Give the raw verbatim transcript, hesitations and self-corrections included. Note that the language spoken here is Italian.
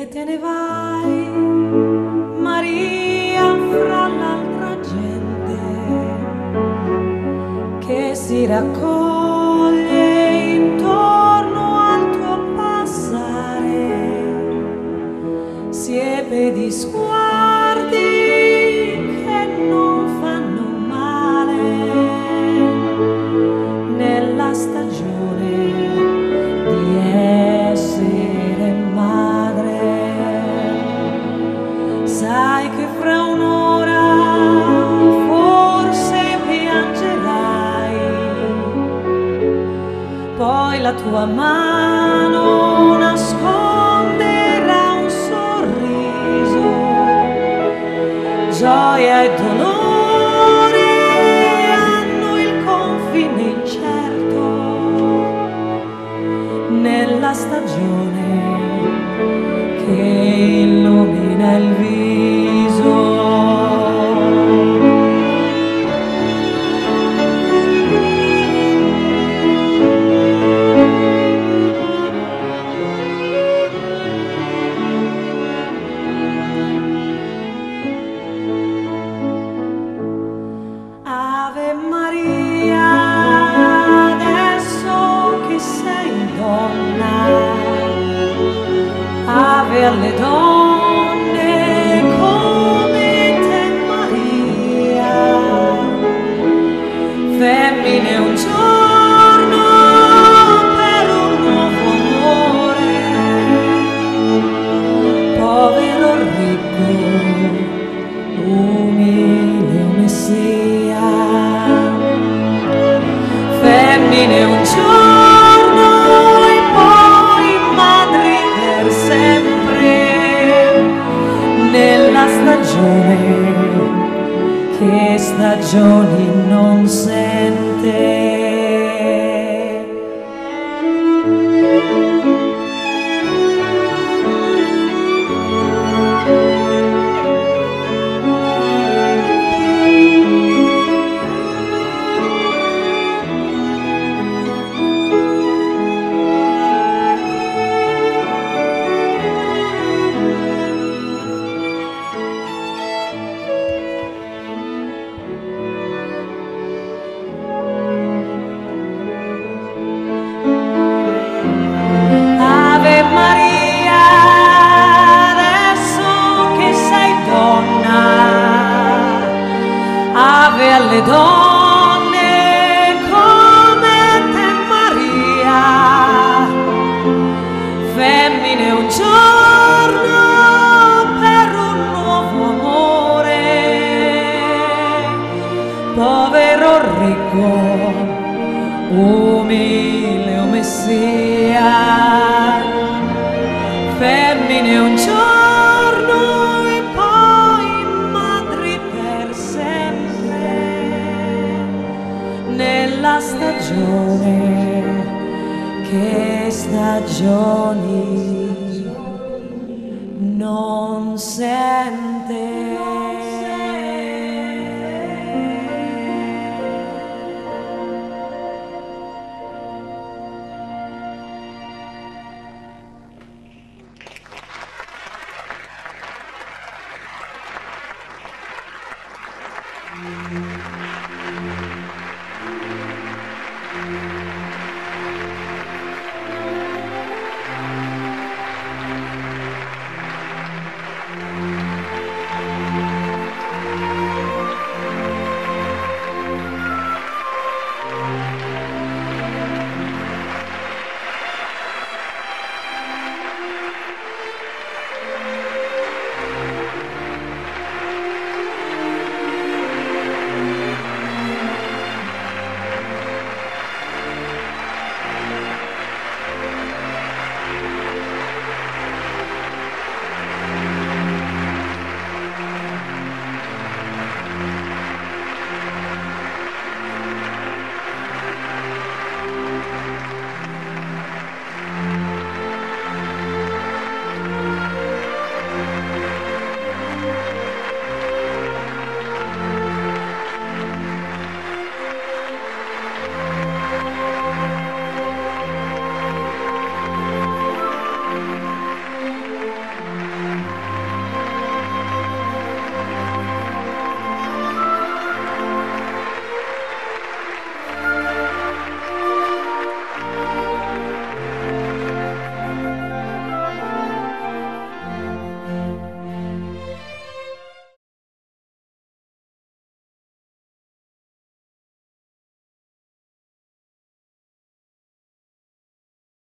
te ne vai, Maria, fra l'altra gente che si raccoglie intorno al tuo passare, siepe di sguardi che non fanno male nella stagione di essere madre. Sai che fra un'ora forse piangerai, poi la tua mano nasconderà un sorriso, gioia e dolore hanno il confine incerto nella stagione che illumina il viso. Ave Maria, adesso che sei donna, ave alle donne come te Maria, femmine un giorno per un nuovo amore, povero o ricco, umile o messia, femmine un giorno e poi madri per sempre, nella stagione che stagioni non sente. Ave Maria, adesso che sei donna, ave alle donne come te Maria, femmine un giorno per un nuovo amore, povero o ricco, umile o messia, femmine un giorno e poi madri per sempre, nella stagione che stagioni non sente.